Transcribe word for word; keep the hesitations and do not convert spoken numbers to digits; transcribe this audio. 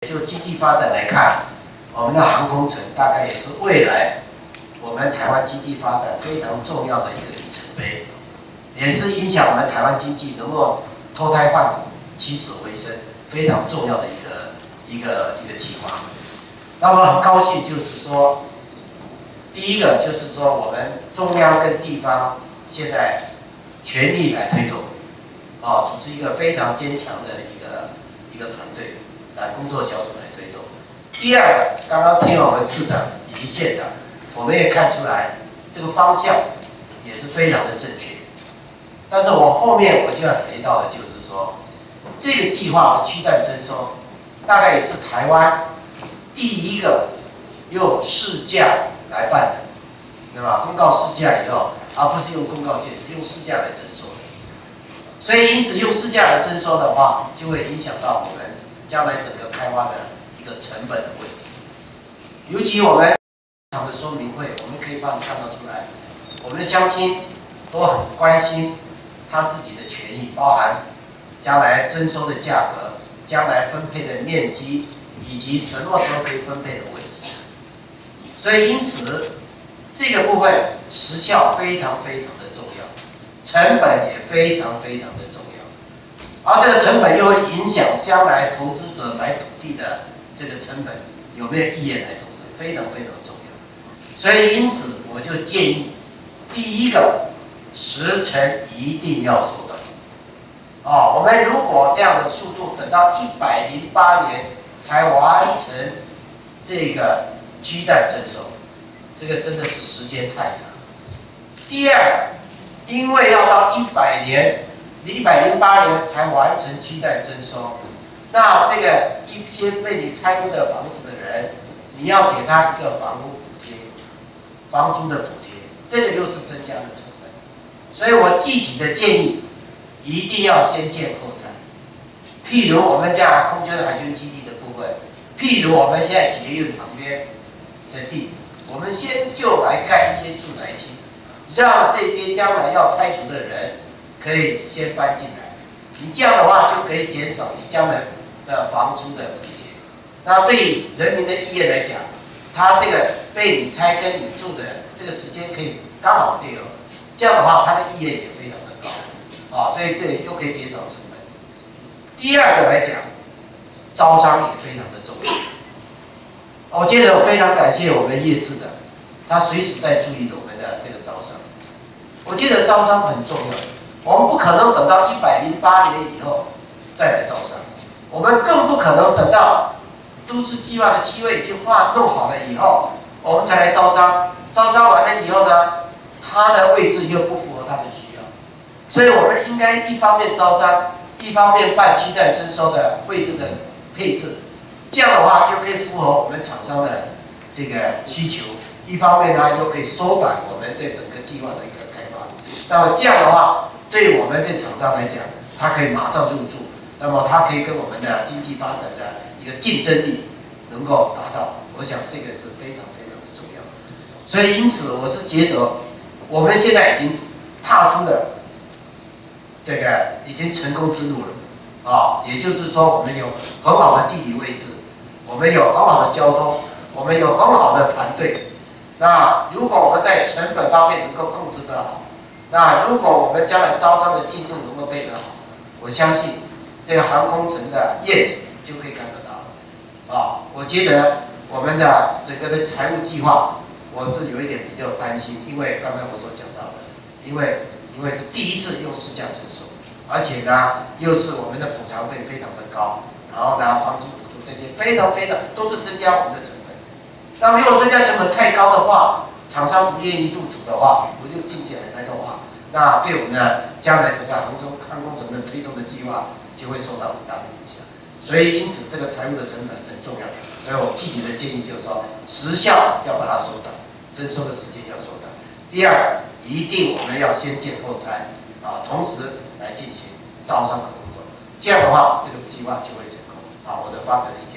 就经济发展来看，我们的航空城大概也是未来我们台湾经济发展非常重要的一个里程碑，也是影响我们台湾经济能够脱胎换骨、起死回生非常重要的一个一个一个计划。那么很高兴，就是说，第一个就是说，我们中央跟地方现在全力来推动，啊，组织一个非常坚强的一个一个团队。 来工作小组来推动。第二个，刚刚听我们市长以及县长，我们也看出来这个方向也是非常的正确。但是我后面我就要提到的就是说，这个计划的区段征收，大概也是台湾第一个用市价来办的，对吧？公告市价以后，而不是用公告限制，用市价来征收。所以因此用市价来征收的话，就会影响到我们 将来整个开发的一个成本的问题，尤其我们场的说明会，我们可以帮你看到出来，我们的乡亲都很关心他自己的权益，包含将来征收的价格、将来分配的面积以及什么时候可以分配的问题。所以因此这个部分时效非常非常的重要，成本也非常非常的重要。 而这个成本又会影响将来投资者买土地的这个成本有没有意愿来投资，非常非常重要。所以因此我就建议，第一个时程一定要缩短。哦，我们如果这样的速度等到一百零八年才完成这个区段征收，这个真的是时间太长。第二，因为要到一百年。 一百零八年才完成区段征收，那这个一些被你拆过的房子的人，你要给他一个房屋补贴、房租的补贴，这个又是增加的成本。所以我具体的建议，一定要先建后拆。譬如我们家空军海军基地的部分，譬如我们现在捷运旁边的地，我们先就来盖一些住宅区，让这些将来要拆除的人 可以先搬进来，你这样的话就可以减少你将来的房租的补贴。那对于人民的意愿来讲，他这个被你拆跟你住的这个时间可以刚好配合，这样的话他的意愿也非常的高，啊，所以这又可以减少成本。第二个来讲，招商也非常的重要。我觉得我非常感谢我们叶次长，他随时在注意我们的这个招商。我觉得招商很重要。 我们不可能等到一百零八年以后再来招商，我们更不可能等到都市计划的机会已经划弄好了以后，我们才来招商。招商完了以后呢，它的位置又不符合它的需要，所以我们应该一方面招商，一方面办区段征收的位置的配置，这样的话又可以符合我们厂商的这个需求，一方面呢又可以缩短我们这整个计划的一个开发。那么这样的话， 对我们这厂商来讲，它可以马上入驻，那么它可以跟我们的经济发展的一个竞争力能够达到，我想这个是非常非常的重要。所以因此，我是觉得我们现在已经踏出了这个已经成功之路了啊，也就是说，我们有很好的地理位置，我们有很好的交通，我们有很好的团队。那如果我们在成本方面能够控制得好， 那如果我们将来招商的进度能够配合好，我相信这个航空城的愿景就可以看得到。啊，我觉得我们的整个的财务计划，我是有一点比较担心，因为刚才我所讲到的，因为因为是第一次用市价征收，而且呢又是我们的补偿费非常的高，然后呢房租补助这些非常非常都是增加我们的成本。那么如果增加成本太高的话， 厂商不愿意入主的话，不就进进来的话，那对我们呢将来整个航空航空城的推动的计划就会受到很大的影响。所以因此这个财务的成本很重要。所以我具体的建议就是说，时效要把它缩短，征收的时间要缩短。第二，一定我们要先建后拆啊，同时来进行招商的工作。这样的话，这个计划就会成功啊。我的发表意见。